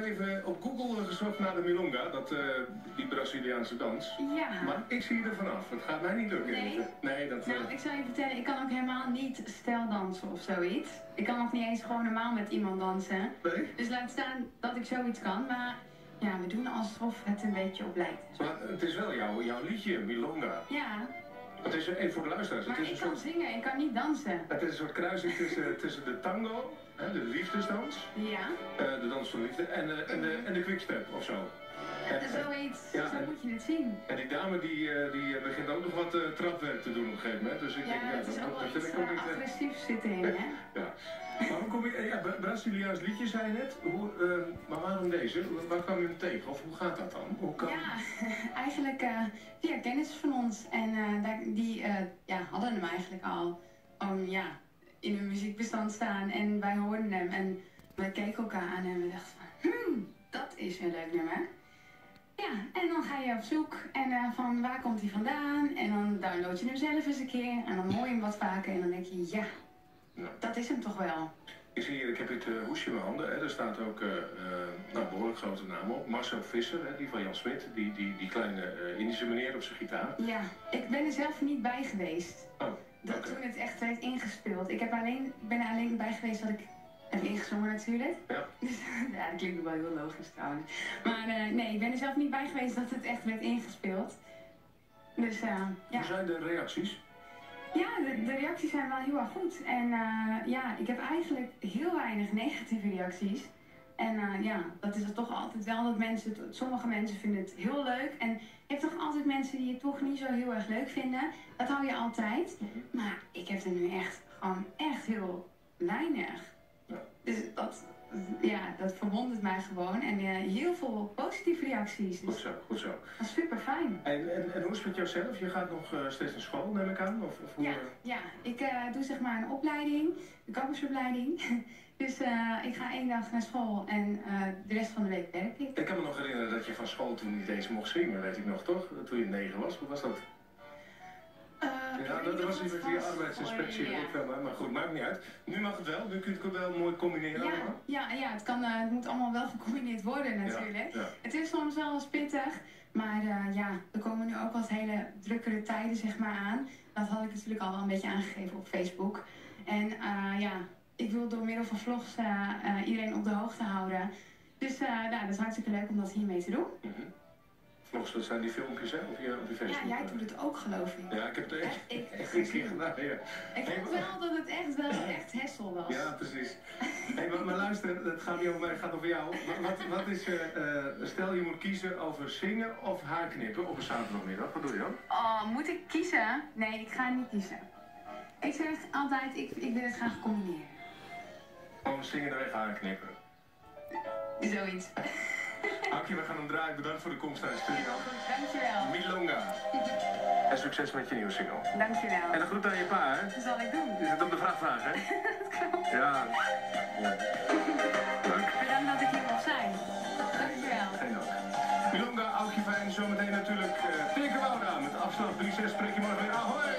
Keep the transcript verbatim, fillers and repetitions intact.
even op Google gezocht naar de milonga, dat, uh, die Braziliaanse dans. Ja. Maar ik zie er vanaf. Het gaat mij niet lukken. Nee? Nee, dat... Nou, uh... ik zal je vertellen, ik kan ook helemaal niet stijldansen of zoiets. Ik kan nog niet eens gewoon normaal met iemand dansen. Nee? Dus laat staan dat ik zoiets kan, maar ja, we doen alsof het een beetje op lijkt. Maar het is wel jouw, jouw liedje, milonga. Ja. Het is even voor de luisteraars. Maar het is ik een kan soort... zingen, ik kan niet dansen. Het is een soort kruising tussen, tussen de tango, hè, de liefdesdans, Ja. uh, de dans van liefde, en, uh, en, de, en de quickstep of zo. En, en, zoiets, ja, zo en, moet je het zien. En die dame die, uh, die begint ook nog wat uh, trapwerk te doen op een gegeven moment. Dus ik ja, denk, ja, het is dat, ook wel dat iets ik ook uh, niet, agressiefs zitten in, hè? Ja. Maar hoe kom je, ja, Braziliaans liedje zei je net, hoe, uh, maar waarom deze? Waar kwam je hem tegen? Of hoe gaat dat dan? Hoe kan... Ja, eigenlijk uh, via kennis van ons. En uh, die uh, ja, hadden hem eigenlijk al um, ja, in hun muziekbestand staan. En wij hoorden hem en we keken elkaar aan en we dachten van, hmm, dat is een leuk nummer. Ja, en dan ga je op zoek en uh, van waar komt hij vandaan? En dan download je hem zelf eens een keer en dan hoor je hem wat vaker en dan denk je, ja, ja. dat is hem toch wel. Ik zie hier, ik heb dit uh, hoesje in mijn handen, hè. Er staat ook uh, uh, nou, behoorlijk grote namen op. Marcel Visser, hè, die van Jan Smit, die, die, die kleine uh, Indische meneer op zijn gitaar. Ja, ik ben er zelf niet bij geweest. Oh, dat okay. Toen het echt werd ingespeeld. Ik heb alleen, ben er alleen bij geweest dat ik heb ingezongen natuurlijk. Ja. Dus, ja, dat klinkt wel heel logisch trouwens. Maar uh, nee, ik ben er zelf niet bij geweest dat het echt werd ingespeeld. Dus uh, ja. Hoe zijn de reacties? Ja, de, de reacties zijn wel heel erg goed. En uh, ja, ik heb eigenlijk heel weinig negatieve reacties. En uh, ja, dat is het toch altijd wel dat mensen, sommige mensen vinden het heel leuk. En je hebt toch altijd mensen die het toch niet zo heel erg leuk vinden. Dat hou je altijd. Mm-hmm. Maar ik heb er nu echt, gewoon echt heel weinig. Ja. Dus dat, ja, dat verwondert mij gewoon. En uh, heel veel positieve reacties. Dus goed zo, goed zo. Dat is super fijn. En, en, en hoe is het met jouzelf? Je gaat nog uh, steeds naar school, neem ik aan? Of, of hoe, ja, ja, ik uh, doe zeg maar een opleiding, de kappersopleiding. Dus uh, ik ga één dag naar school en uh, de rest van de week werk ik. Ik kan me nog herinneren dat je van school toen niet eens mocht zingen, weet ik nog, toch? Toen je negen was, hoe was dat? Uh, ja, dat was niet met die arbeidsinspectie oh, ja. ook wel, maar goed, maakt niet uit. Nu mag het wel, nu kun je het wel mooi combineren ja, allemaal. Ja, ja het, kan, uh, het moet allemaal wel gecombineerd worden natuurlijk. Ja, ja. Het is soms wel eens pittig, maar uh, ja, er komen nu ook wat hele drukkere tijden zeg maar aan. Dat had ik natuurlijk al wel een beetje aangegeven op Facebook. En uh, ja, ik wil door middel van vlogs uh, uh, iedereen op de hoogte houden. Dus uh, nou, dat is hartstikke leuk om dat hiermee te doen. Mm-hmm. Vlogs, dat zijn die filmpjes hè, op je, op je Facebook? Ja, jij doet het ook geloof ik. Ja, ik heb het echt, echt, echt een keer gedaan, ja. Ik vond wel dat het echt wel echt hessel was. Ja, precies. Hey, maar, maar luister, het gaat niet over mij, het gaat over jou. Wat, wat is, uh, uh, stel je moet kiezen over zingen of haarknippen op een zaterdagmiddag, wat doe je dan? Oh, moet ik kiezen? Nee, ik ga niet kiezen. Ik zeg altijd, ik, ik wil het graag combineren. Gewoon zingen en weg haarknippen. Zoiets. Akkie, we gaan hem draaien. Bedankt voor de komst naar de studio. Heel goed, dankjewel. Milonga. En succes met je nieuwe single. Dankjewel. En een groet aan je pa, hè? Dat zal ik doen. Je zit op de vraagvraag, hè? Dat klopt. Ja. ja. Dank. Bedankt dat ik hier mocht zijn. Dankjewel. Geen dank. Milonga, Aukje Fijn. Zometeen natuurlijk uh, Teke Wouda met afslag drie zes. Spreek je morgen weer. Ahoy!